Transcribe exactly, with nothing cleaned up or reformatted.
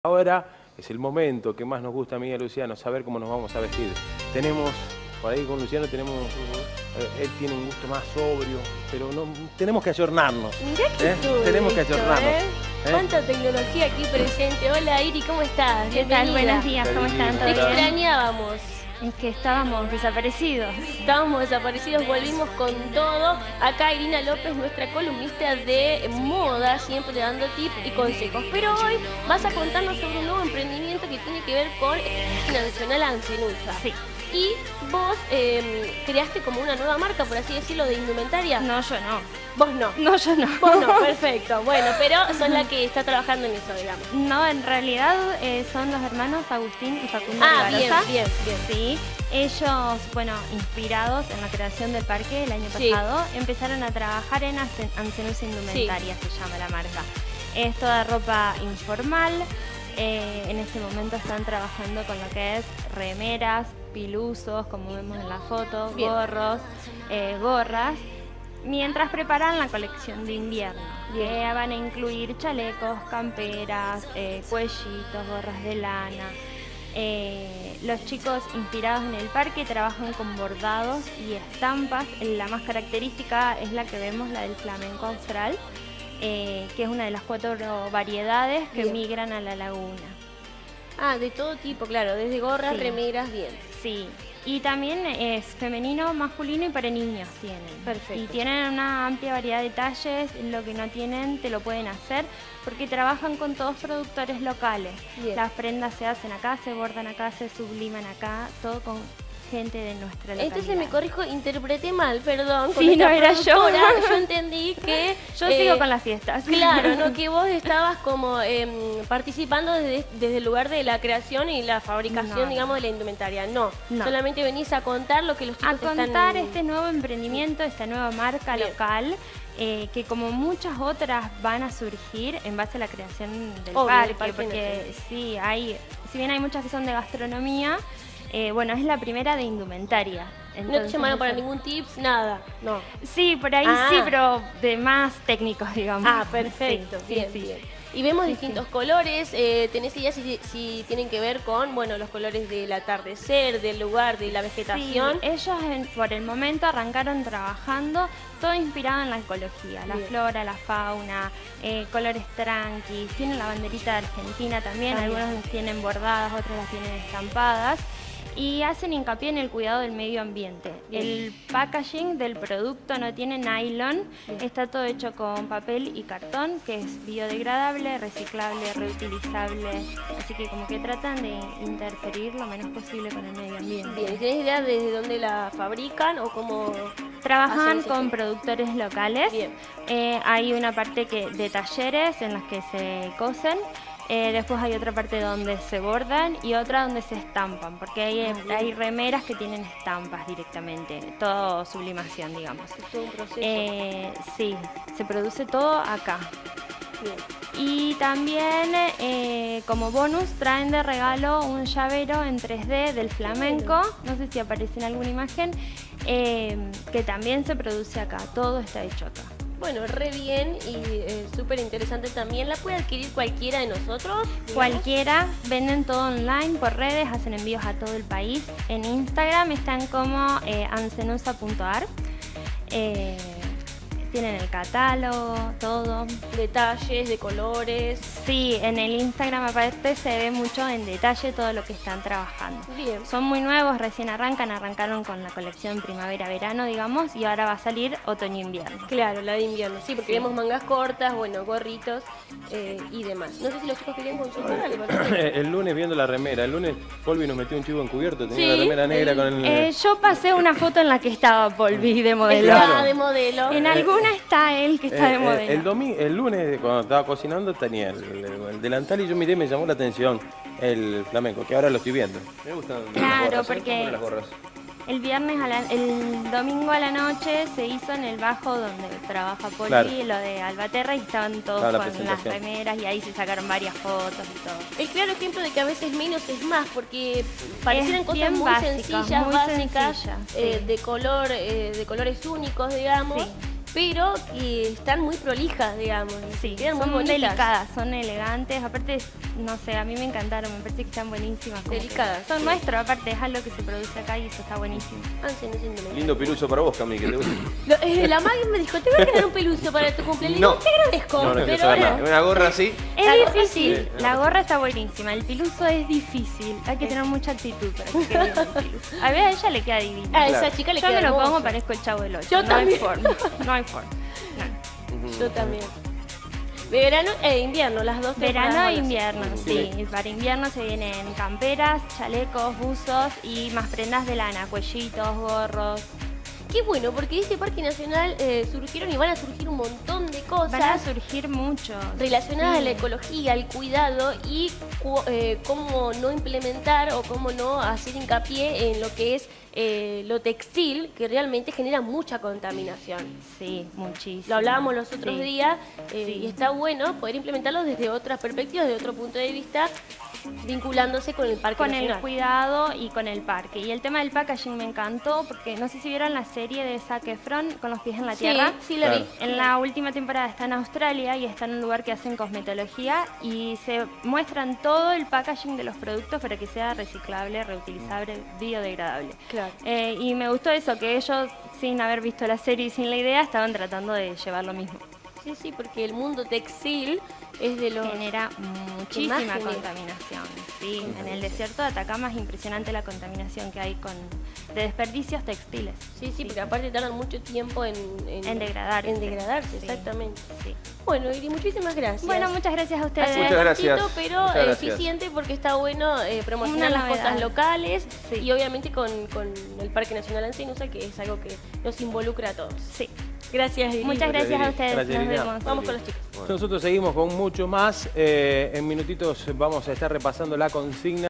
Ahora es el momento que más nos gusta a mí y a Luciano, saber cómo nos vamos a vestir. Tenemos, por ahí con Luciano tenemos, eh, él tiene un gusto más sobrio, pero no tenemos que ayornarnos. Mirá que ¿eh? todo Tenemos que esto, ayornarnos. ¿eh? ¿eh? Cuánta tecnología aquí presente. Hola Iri, ¿cómo estás? ¿Qué tal? Bienvenida. Buenos días, ¿cómo están? Te ¿Todo bien? extrañábamos. Es que estábamos desaparecidos. Estábamos desaparecidos, volvimos con todo. Acá Irina López, nuestra columnista de moda, siempre dando tips y consejos. Pero hoy vas a contarnos sobre un nuevo emprendimiento que tiene que ver con Nacional Ancenusa. Sí. Y vos eh, creaste como una nueva marca, por así decirlo, de indumentaria. No, yo no. Vos no. No, yo no. Vos no, perfecto. Bueno, pero sos la que está trabajando en eso, digamos. No, en realidad eh, son los hermanos Agustín y Facundo Ah, bien, Rivarosa. bien, bien. Sí, ellos, bueno, inspirados en la creación del parque el año Sí. pasado, empezaron a trabajar en Ance- Ancenusa Indumentaria, se llama la marca. Es toda ropa informal. Eh, en este momento están trabajando con lo que es remeras, pilusos, como vemos en la foto, Bien. gorros, eh, gorras, mientras preparan la colección de invierno, Bien. que van a incluir chalecos, camperas, eh, cuellitos, gorras de lana. Eh, los chicos inspirados en el parque trabajan con bordados y estampas. La más característica es la que vemos, la del flamenco austral, eh, que es una de las cuatro variedades que Bien. migran a la laguna. Ah, de todo tipo, claro, desde gorras, Sí. remeras, bien. Sí, y también es femenino, masculino y para niños tienen. Perfecto. Y tienen una amplia variedad de talles, lo que no tienen te lo pueden hacer porque trabajan con todos productores locales. Bien. Las prendas se hacen acá, se bordan acá, se subliman acá, todo con gente de nuestra localidad. Entonces me corrijo, interpreté mal, perdón. con Sí, esta no era yo. productora. Yo entendí que... Yo eh, sigo con las fiestas. Claro, ¿no? Que vos estabas como em, participando desde, desde el lugar de la creación y la fabricación, No, digamos, no. de la indumentaria. No, No. solamente venís a contar lo que los chicos A contar están... este nuevo emprendimiento, esta nueva marca Bien. local, eh, que como muchas otras van a surgir en base a la creación del Obvio, parque, del parque porque nacional. sí, hay, si bien hay muchas que son de gastronomía, eh, bueno, es la primera de indumentaria. No te Entonces, llamaron para eso- ningún tips, nada, no. Sí, por ahí Ah. sí, pero de más técnicos, digamos. Ah, perfecto, Sí, sí, bien, sí. bien. Y vemos Sí, distintos colores, eh, ¿tenés idea si, si tienen que ver con, bueno, los colores del atardecer, del lugar, de la vegetación? Sí, ellos en- por el momento arrancaron trabajando todo inspirado en la ecología, la Bien. flora, la fauna, eh, colores tranquis, tienen la banderita de Argentina también, También. algunos las tienen bordadas, otros las tienen estampadas y hacen hincapié en el cuidado del medio ambiente. Bien. El packaging del producto no tiene nylon, Bien. está todo hecho con papel y cartón, que es biodegradable, reciclable, reutilizable, así que como que tratan de interferir lo menos posible con el medio ambiente. Bien, ¿y tenés idea desde dónde la fabrican o cómo...? Trabajan Hacen con ese- productores locales. Bien. Eh, hay una parte que, de talleres en las que se cosen. Eh, después hay otra parte donde se bordan y otra donde se estampan, porque hay, Ah, bien. hay remeras que tienen estampas directamente, todo sublimación, digamos. Es todo un proceso. Eh, sí, se produce todo acá. Bien. Y también eh, como bonus traen de regalo un llavero en tres D del flamenco, no sé si aparece en alguna imagen, eh, que también se produce acá, todo está hecho acá. Bueno, re bien y eh, súper interesante también. ¿La puede adquirir cualquiera de nosotros? digamos? Cualquiera, venden todo online por redes, hacen envíos a todo el país. En Instagram están como eh, ancenusa punto ar. Eh, tienen el catálogo, todo. Detalles, de colores. Sí, en el Instagram aparte se ve mucho en detalle todo lo que están trabajando. Bien. Son muy nuevos, recién arrancan, arrancaron con la colección primavera-verano, digamos, y ahora va a salir otoño-invierno. Claro, la de invierno, sí, porque Sí. vemos mangas cortas, bueno, gorritos eh, y demás. No sé si los chicos querían consultar algo. ¿no? El lunes viendo la remera, el lunes Polvi nos metió un chivo encubierto, tenía Sí, la remera negra el- con el... Eh, yo pasé una foto en la que estaba Polvi de modelo. Está Claro. de modelo. En alguna está él que está Eh, de eh, modelo. el, domi- el lunes, cuando estaba cocinando, tenía el, el- el delantal y yo miré, me llamó la atención el flamenco, que ahora lo estoy viendo. Me gustan las Claro, gorras, ¿eh? porque- ¿Cómo eran las gorras? El viernes, a la- el domingo a la noche se hizo en el bajo donde trabaja Polvi, Claro. lo de Albaterra, y estaban todos Estaba la con las presentación. remeras y ahí se sacaron varias fotos y todo. El claro ejemplo de que a veces menos es más, porque parecieran cosas bien muy básicas, sencillas, muy básicas, sencillas, eh, sí. de color, eh, de colores únicos, digamos. Sí. pero que están muy prolijas, digamos. Sí, quedan muy son bonitas. delicadas, son elegantes. Aparte, no sé, a mí me encantaron, me parece que están buenísimas. como que Delicadas, Son sí. nuestros, aparte, es algo que se produce acá y eso está buenísimo. Ah, sí, no siento nada. Lindo piluso para vos, Cami, que te gusta. Lo- eh, la Maggie me dijo, te voy a regalar un peluso para tu cumpleaños. No. Te agradezco, No, no quiero pero saber no. nada. Una gorra así. Es La gorra difícil, sí. la gorra está buenísima, el piluso es difícil, hay que tener mucha actitud para que quede bien el piluso. A ver, a ella le queda divino. A Claro. esa chica le Yo queda me lo hermoso. pongo, parezco el Chavo del Ocho. Yo no también. hay forma, no hay forma. No. Yo también. Verano e invierno, las dos Verano temporadas e van a invierno, ser. sí. Para invierno se vienen camperas, chalecos, buzos y más prendas de lana, cuellitos, gorros. Qué bueno, porque de este Parque Nacional eh, surgieron y van a surgir un montón de cosas Van a surgir muchos. relacionadas Sí. a la ecología, al cuidado y cu- eh, cómo no implementar o cómo no hacer hincapié en lo que es eh, lo textil, que realmente genera mucha contaminación. Sí, muchísimo. Lo hablábamos los otros Sí. días eh, Sí. y está bueno poder implementarlo desde otras perspectivas, de otro punto de vista, vinculándose con el Parque Con Nacional. el cuidado y con el parque. Y el tema del packaging me encantó porque no sé si vieron la serie de Zac Efron, Con los pies en la Sí, tierra. sí la vi. En la última temporada está en Australia y está en un lugar que hacen cosmetología y se muestran todo el packaging de los productos para que sea reciclable, reutilizable, biodegradable. Claro. Eh, y me gustó eso, que ellos, sin haber visto la serie y sin la idea, estaban tratando de llevar lo mismo. Sí, sí, porque el mundo textil es de los... Genera muchísima genera. contaminación. Sí, en el desierto de Atacama es impresionante la contaminación que hay con de desperdicios textiles. Sí, sí, porque aparte tardan mucho tiempo en... En degradarse. En degradarse, Sí. exactamente. Sí. Bueno, Iri, muchísimas gracias. Bueno, muchas gracias a ustedes. Así Muchas gracias. cortito, pero Muchas eh, gracias. eficiente porque está bueno eh, promocionar Una las novedad. cosas locales Sí. y obviamente con, con el Parque Nacional Anzinusa, que es algo que nos involucra a todos. Sí. Gracias, Iri. Muchas gracias Iri. a ustedes. Gracias, Nos Irina. vemos. Vamos con los chicos. Nosotros seguimos con mucho más. Eh, en minutitos vamos a estar repasando la consigna.